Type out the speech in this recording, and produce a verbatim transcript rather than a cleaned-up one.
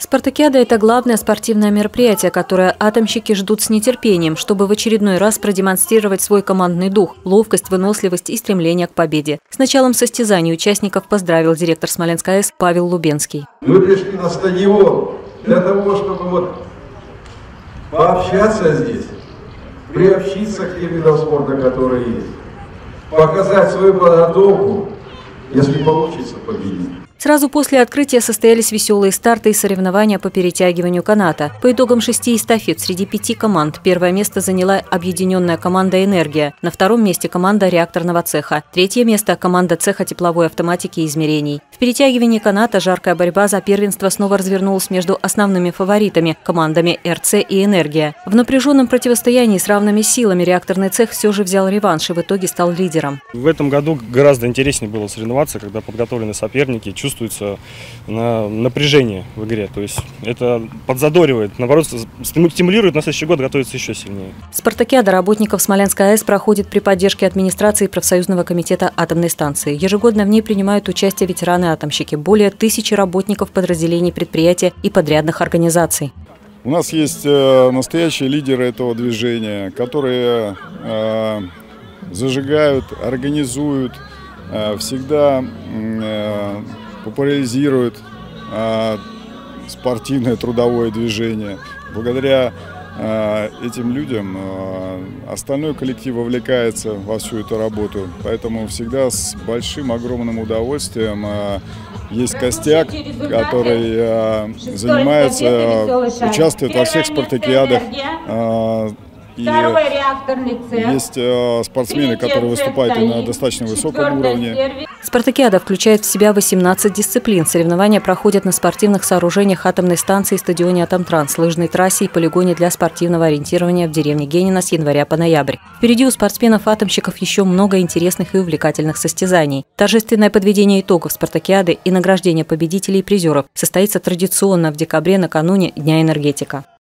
Спартакиада – это главное спортивное мероприятие, которое атомщики ждут с нетерпением, чтобы в очередной раз продемонстрировать свой командный дух, ловкость, выносливость и стремление к победе. С началом состязаний участников поздравил директор Смоленской АЭС Павел Лубенский. Мы пришли на стадион для того, чтобы вот пообщаться здесь, приобщиться к тем видам спорта, которые есть, показать свою подготовку, если получится победить. Сразу после открытия состоялись веселые старты и соревнования по перетягиванию каната. По итогам шести эстафет среди пяти команд первое место заняла объединенная команда «Энергия», на втором месте команда реакторного цеха, третье место – команда цеха тепловой автоматики и измерений. В перетягивании каната жаркая борьба за первенство снова развернулась между основными фаворитами – командами эр цэ и «Энергия». В напряженном противостоянии с равными силами реакторный цех все же взял реванш и в итоге стал лидером. В этом году гораздо интереснее было соревноваться, когда подготовлены соперники, чувствуется на напряжение в игре. То есть это подзадоривает, наоборот, стимулирует на следующий год готовиться еще сильнее. Спартакиада работников Смоленской АЭС проходит при поддержке администрации профсоюзного комитета атомной станции. Ежегодно в ней принимают участие ветераны-атомщики, более тысячи работников подразделений предприятия и подрядных организаций. У нас есть настоящие лидеры этого движения, которые зажигают, организуют, всегда популяризирует э, спортивное трудовое движение. Благодаря э, этим людям э, остальной коллектив вовлекается во всю эту работу. Поэтому всегда с большим, огромным удовольствием э, есть костяк, который э, занимается, э, участвует во всех спартакиадах. Э, И есть э, спортсмены, которые выступают на достаточно высоком уровне. Спартакиада включает в себя восемнадцать дисциплин. Соревнования проходят на спортивных сооружениях атомной станции, стадионе «Атомтранс», лыжной трассе и полигоне для спортивного ориентирования в деревне Генина с января по ноябрь. Впереди у спортсменов-атомщиков еще много интересных и увлекательных состязаний. Торжественное подведение итогов спартакиады и награждение победителей и призеров состоится традиционно в декабре накануне Дня энергетика.